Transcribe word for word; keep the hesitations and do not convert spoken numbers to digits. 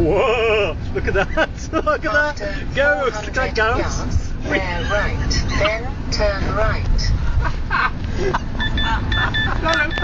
Whoa! Look at that! Look at After that! Go! four Look at hundred that! yards, bear right, then turn right.